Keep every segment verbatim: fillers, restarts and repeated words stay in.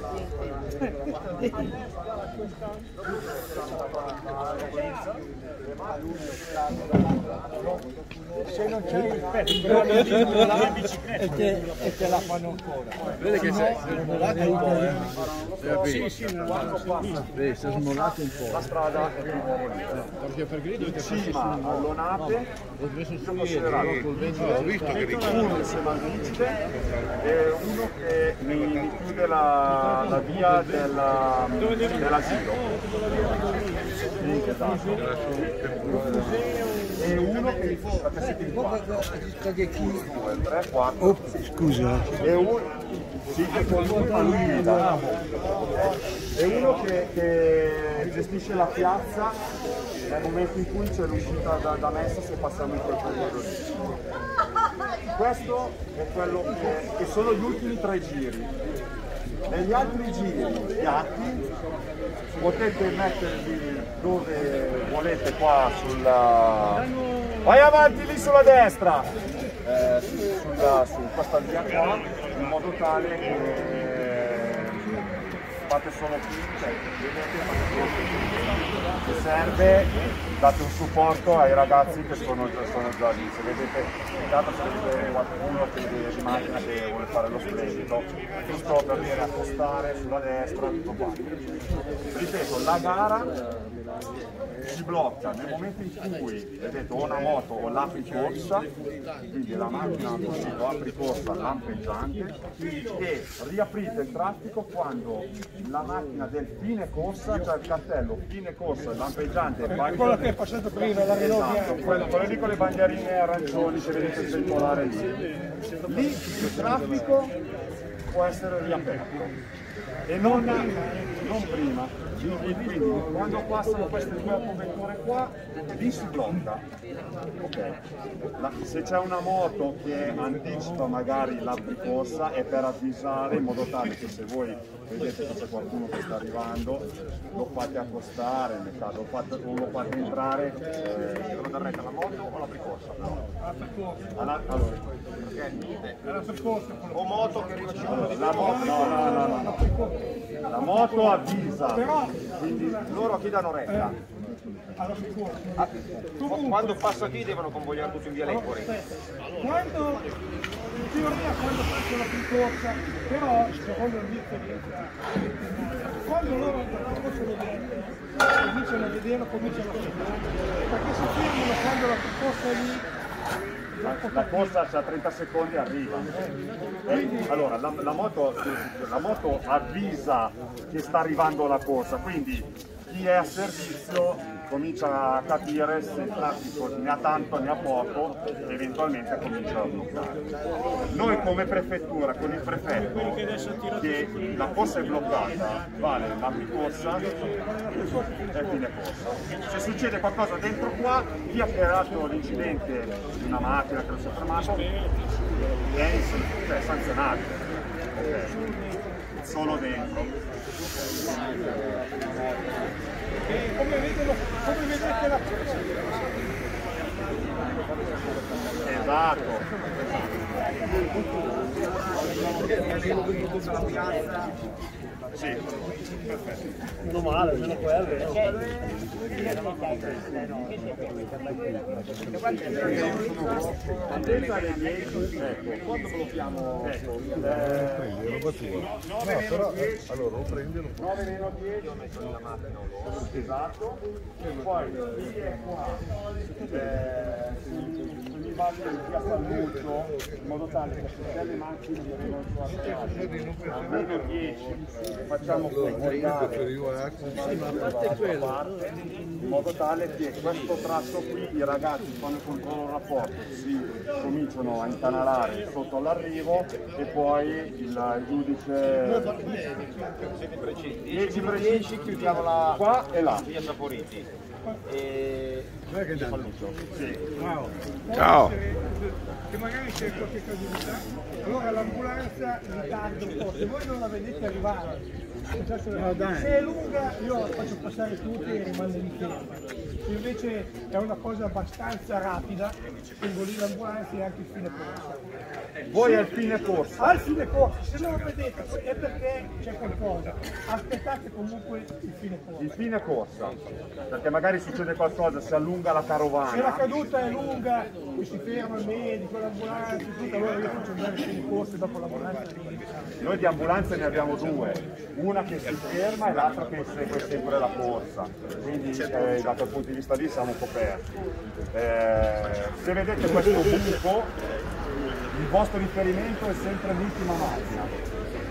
Se non c'è il pezzo e te, e te la fanno ancora. Vede che sei smollato un po', eh? Sì, sì, Vedi, si è smollato un po'. La strada è più favorita. Perché per grido In cima all'Onate, io considerato ho visto che uno insieme al vigile e uno che mi, mi chiude la, la via della, dell'asilo. E uno che mi fa tre, quattro. Oh, scusa. E uno, sì, che con lui, ma lui guida. E uno che, che gestisce la piazza nel momento in cui c'è l'uscita da, da Messa, se passiamo in quel periodo lì. Questo è quello che, che sono gli ultimi tre giri. Negli altri giri piatti potete metterli dove volete qua sulla... Vai avanti lì sulla destra! Eh, sulla, su questa via qua, in modo tale che fate solo qui, cioè, se serve date un supporto ai ragazzi che sono, sono già lì. Se vedete intanto se vedete qualcuno che di macchina che vuole fare lo splendido, giusto per dire accostare sulla destra, tutto qua. Ripeto, la gara si blocca nel momento in cui vedete o una moto o l'apri corsa, quindi la macchina ha uscito apri corsa lampeggiante, e riaprite il traffico quando la macchina del fine corsa, cioè il cartello fine corsa lampeggiante, Quello che è passato prima, la Renault. esatto, quello, quello lì con le bandierine arancioni che vedete sventolare lì. Lì il traffico può essere riaperto e non, non prima. Quindi quando passano queste due autovetture qua, lì si blocca. Okay. La, se c'è una moto che anticipa magari l'apricorsa è per avvisare, in modo tale che se voi vedete che c'è qualcuno che sta arrivando, lo fate accostare, nel caso lo fate, o lo fate entrare. Eh, dove darete la moto o l'apricorsa? No. Alla, allora, Alla o moto che arriva la moto, no, no, no, no, no. La moto avvisa, quindi loro chi danno retta? Ah, quando passa qui devono convogliare tutto in via Lecori. Quando, in teoria quando faccio la percorsa, però secondo il vizio di quando loro possono vedere, cominciano a vedere, cominciano a fermare, perché si fermano quando la percorsa è lì. La, la corsa c'ha trenta secondi e arriva. Eh, allora la, la, moto, la moto avvisa che sta arrivando la corsa, quindi chi è a servizio comincia a capire se il traffico ne ha tanto ne ha poco e eventualmente comincia a bloccare. Noi come prefettura con il prefetto che la corsa è bloccata, vale l'apricorsa e fine corsa. Se succede qualcosa dentro qua, chi ha creato l'incidente di una macchina che non si è fermato è cioè, sanzionabile. Okay. Solo dentro. E come, vedono, come vedete la esatto. Sì, perfetto. Non male, almeno quello. Ecco, quando blocchiamo ecco, No, però allora lo prendi e lo nove meno dieci, ho messo la macchina esatto, e poi lì è qua, eh, sugli livelli di Piazza Lucio, in modo tale che se delle macchine che arrivano sulla strada, almeno dieci, facciamo convogliare in modo tale che questo tratto qui i ragazzi quando controllano il rapporto si cominciano a incanalare sotto all'arrivo e poi il giudice dieci dieci chiudiamo la qua e là. via Saporiti. E... Sì. Ciao. Ciao. Che magari c'è qualche casualità, allora l'ambulanza vi tarda un po', se voi non la vedete arrivare, se è lunga io la faccio passare tutti e rimando in fermo. Se invece è una cosa abbastanza rapida, tengo lì l'ambulanza e anche il fine corsa. Voi al fine corsa. Al fine corsa, se non lo vedete è perché c'è qualcosa. Aspettate comunque il fine corsa. Il fine corsa, perché magari succede qualcosa, si allunga la carovana. Se la caduta è lunga, e si ferma il medico, l'ambulanza, tutto, allora io faccio andare il fine corsa e dopo l'ambulanza. Noi di ambulanze ne abbiamo due, una che si ferma e l'altra che segue sempre la corsa, quindi eh, da quel punto di vista lì siamo coperti. Eh, se vedete questo buco, il vostro riferimento è sempre l'ultima macchina.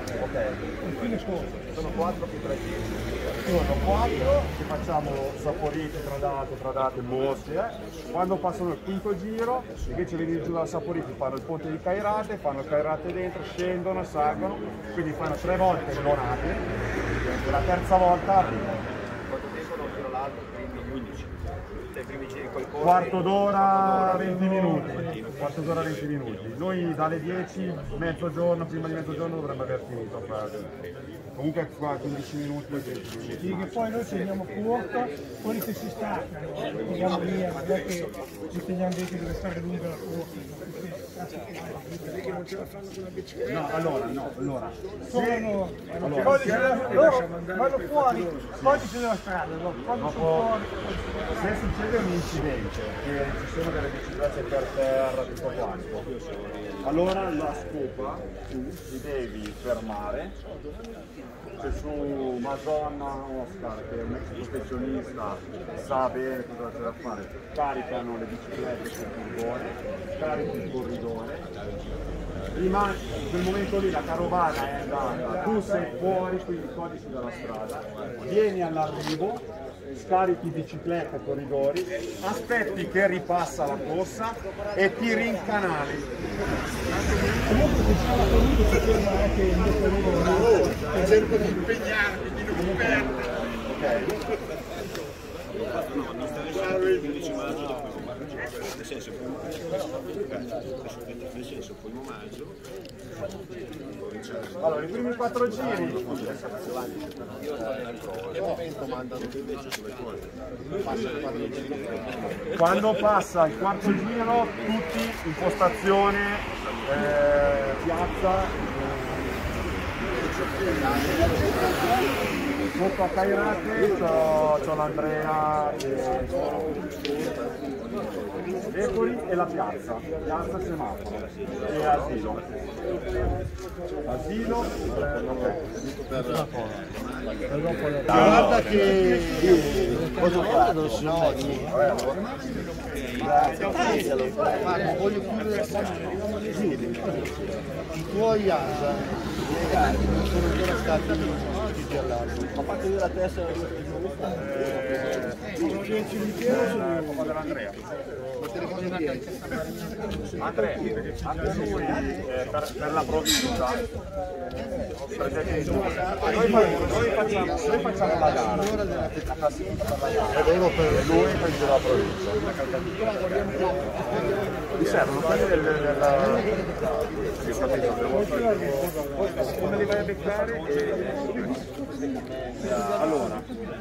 Ok, sono quattro più tre sono quattro che facciamo Saporito, Tradato, Tradate, Boschi, eh. Quando passano il quinto giro invece venire giù dal Saporito fanno il ponte di Cairate, fanno il Cairate dentro, scendono, salgono, quindi fanno tre volte non apri e la terza volta arrivano. Quanto tempo non tiro l'altro? undici. Dai primi giri col corso. Quarto d'ora, venti minuti. Quarto d'ora, venti minuti. Noi dalle dieci, mezzogiorno, prima di mezzogiorno dovrebbe aver finito. Comunque qua quindici minuti e venti minuti. Sì, che poi noi teniamo corta, quelli che si staccano, andiamo via, non è che ci teniamo dentro che deve stare lunga la corsa. Perché non ce la fanno con la bicicletta? No, allora, no, allora. Sono, allora, poi loro vanno fuori, poi ci sono la strada, no? Quando sono fuori. Se succede un incidente, che ci sono delle biciclette per terra, tutto quanto, allora la scopa tu ti devi fermare. Se su Madonna Oscar, che è un ex professionista, sa bene cosa c'è da fare, caricano le biciclette sul furgone, carichi il corridore, rimani, in quel momento lì la carovana è andata, tu sei fuori, quindi codici dalla strada, vieni all'arrivo, scarichi bicicletta, corridori, aspetti che ripassa la corsa e ti rincanali. Comunque se c'è la corrida si ferma anche il mio corridore. Cerco di impegnarmi, di non perdere. Ok. No, mi sta lasciando il quindici maggio dopo il maggio, nel senso nel senso primo maggio. Allora, i primi quattro giri quando passa il quarto giro tutti in postazione eh, piazza sotto a Cairate c'ho l'Andrea e Ecori e la piazza, piazza semaforo e asilo. Asilo, Guarda che cosa fa? Non si no, ma voglio chiudere i tuoi asa non sono ancora stati tutti all'altro. A parte della testa il papà dell'Andrea. Andrea, anche lui eh, per, per la provincia presente in due. Noi, noi, facciamo, noi facciamo la gara, la classifica per la gara e loro per lui prende la provincia. Mi servono quelli del, della io capito, come li vai a beccare e... allora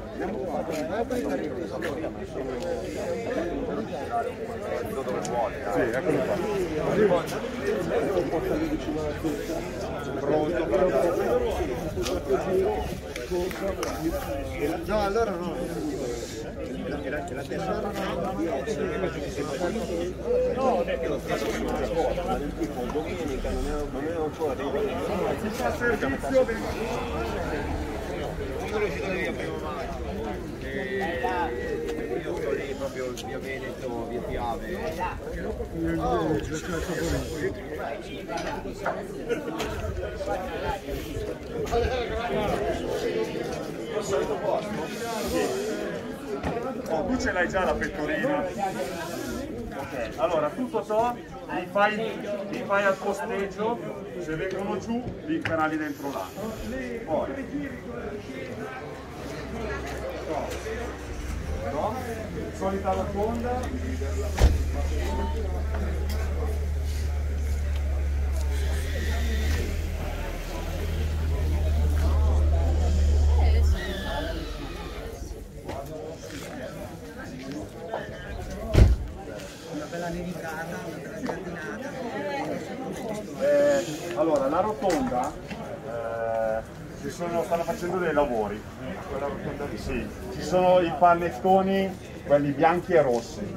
dove vuole, sì, eccolo qua. Pronto per No, allora no. la testa No, ho detto ma del tipo domenica non è, non è ancora dei si fa servizio Io riuscito via prima maggio. Io sto lì proprio via Veneto, via Piave. Oh, tu ce l'hai già la pettorina? Ok, allora tutto ciò li fai, li fai al posteggio, se vengono giù li canali dentro là. Poi no, solita rotonda. una bella nevicata, una bella giardinata. ci sono, stanno facendo dei lavori. Sì, ci sono i panettoni, quelli bianchi e rossi.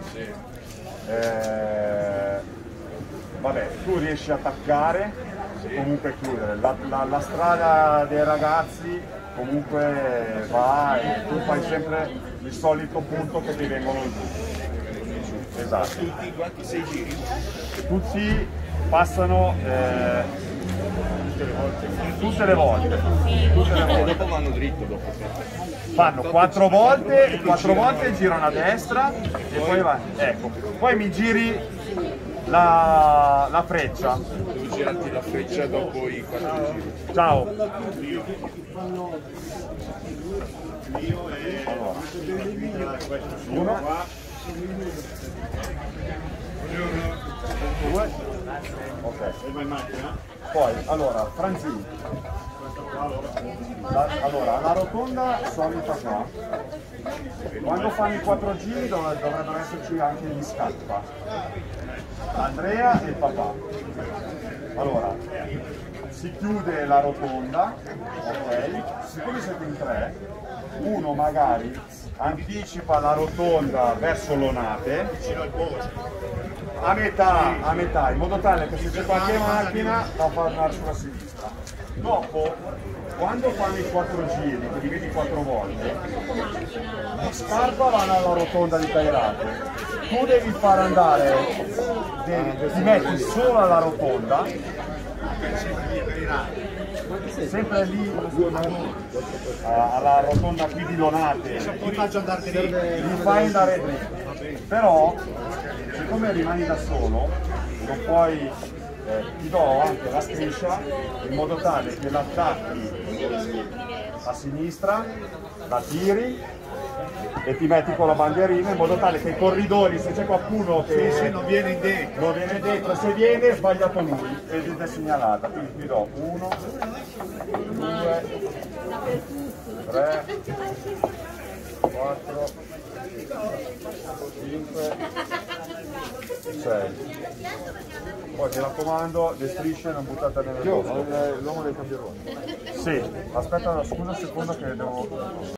Eh, vabbè, tu riesci a attaccare e comunque chiudere. La, la, la strada dei ragazzi comunque va e tu fai sempre il solito punto che ti vengono giù. Esatto. Tutti quanti sei giri? Tutti passano eh, tutte le volte. Tutte le E volte. dopo vanno dritto dopo. Fanno quattro volte, quattro volte girano a destra e poi va. Ecco, poi mi giri la, la freccia. Devo girarti la freccia dopo i quattro giri. Ciao. Allora. Uno. Due. Ok. Poi, allora, Franzini. La, allora, la rotonda solita qua. Quando fanno i quattro giri dov dovrebbero esserci anche gli scappa. Andrea e il papà. Allora, si chiude la rotonda, ok? Siccome siete in tre, uno magari anticipa la rotonda verso l'onate a metà, a metà, in modo tale che se c'è qualche macchina la fa andare sulla sinistra. Dopo, quando fanno i quattro giri, che li vedi quattro volte, la scarpa va alla rotonda di Cairate. Tu devi far andare, devi, ti metti solo alla rotonda, sempre lì alla rotonda qui di Lonate, Ti faccio andare dritto. mi fai andare dritto. Però, siccome rimani da solo, non puoi, eh, ti do anche la striscia in modo tale che l'attacchi a sinistra, la tiri e ti metti con la bandierina in modo tale che i corridori, se c'è qualcuno che Sì, sì, non viene dentro. non viene dentro, se viene è sbagliato lui ed è segnalata. Quindi ti do uno, due, tre, quattro, cinque, sei. Poi mi raccomando, le strisce non buttate nelle cose. L'uomo dei campioni. Sì, aspetta, scusa un secondo che devo...